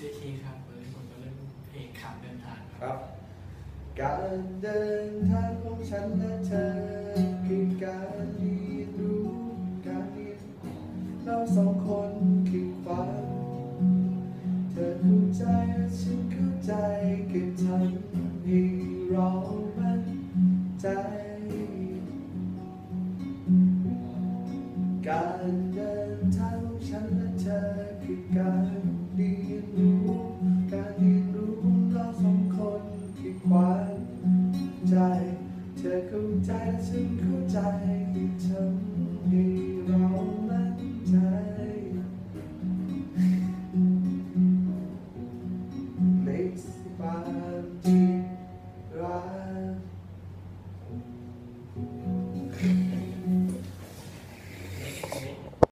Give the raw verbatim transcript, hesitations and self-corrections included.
ชื่อคีครับวันนี้ผมจะเล่นเพลงขับเดินทางคครับ รับการเดินทางของฉันและเธอคือการเรียนรู้การเรียนเราสองคนคือความเธอเข้าใจและฉันเข้าใจเก็บทำให้เรามั่นใจการเดินทางของฉันและเธอคือการเรียนรู้การเรียนรู้เราสองคนคือความใจเธอเข้าใจและฉันเข้า